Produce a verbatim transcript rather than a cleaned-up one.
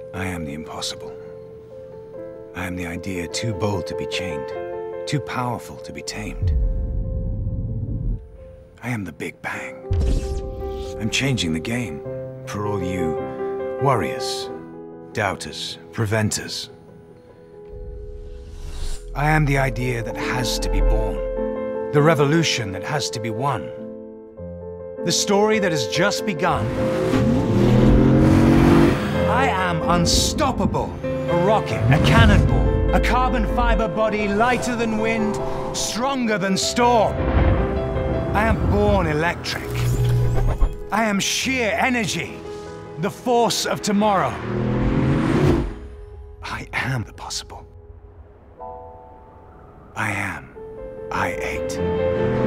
I am the impossible. I am the idea too bold to be chained, too powerful to be tamed. I am the Big Bang. I'm changing the game for all you worriers, doubters, preventers. I am the idea that has to be born, the revolution that has to be won, the story that has just begun. I am unstoppable, a rocket, a cannonball, a carbon fiber body lighter than wind, stronger than storm. I am born electric. I am sheer energy, the force of tomorrow. I am the possible. I am I eight.